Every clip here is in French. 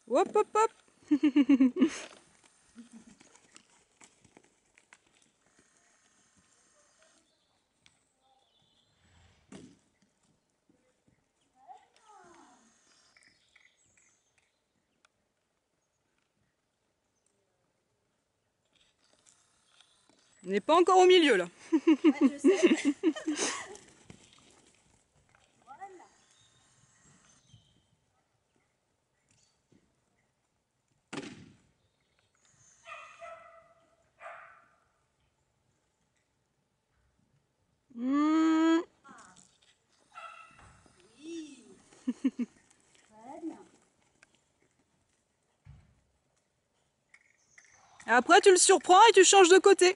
Hop, hop, hop. On n'est pas encore au milieu là. Ouais, je sais. Voilà. Mmh. Oui. Très bien. Après tu le surprends et tu changes de côté.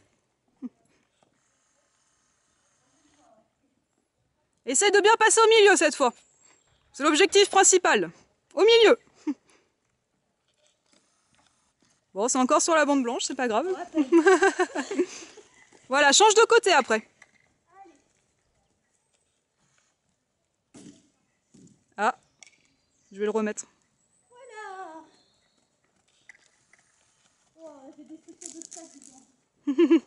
Essaye de bien passer au milieu cette fois. C'est l'objectif principal. Au milieu. Bon, c'est encore sur la bande blanche, c'est pas grave. Voilà, change de côté après. Ah, je vais le remettre. Voilà. Oh, j'ai des structures de sac, dis donc.